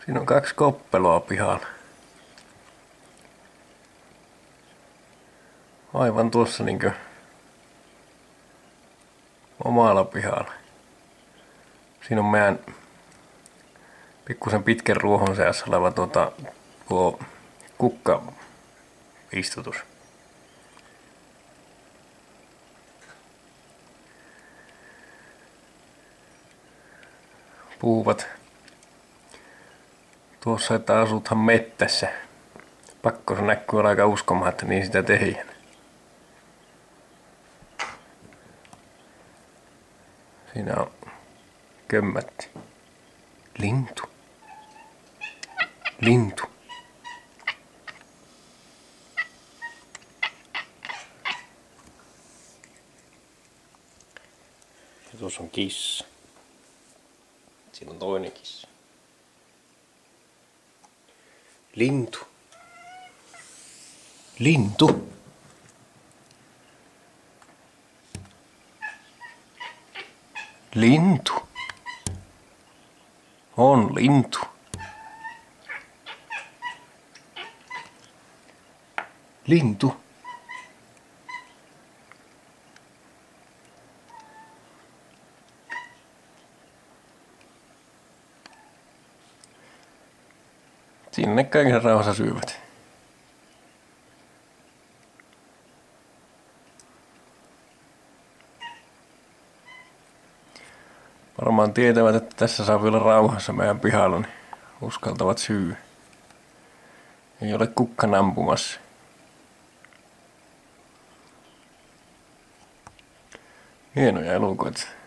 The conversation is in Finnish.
Siinä on 2 koppeloa pihalla. Aivan tuossa niinkö omalla pihalla. Siinä on meidän pikkusen pitkän ruohon seassa oleva tuo kukkaistutus. Puhuvat tuossa, että asuthan mettässä. Pakko se näkyy olla aika uskomaan, että niin sitä tehdään. Siinä on kömmätti. Lintu. Lintu. Ja tuossa on kissa. Siinä on toinen kissa. Lintu. Lintu. Lintu. On lintu. Lintu. Sinne kaiken rauhassa syövät. Varmaan tietävät, että tässä saa vielä rauhassa meidän pihalla, niin uskaltavat syödä. Ei ole kukkan ampumassa. Hienoja elukoita.